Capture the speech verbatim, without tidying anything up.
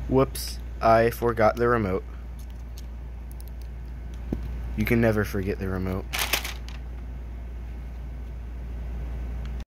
Whoops, I forgot the remote. You can never forget the remote.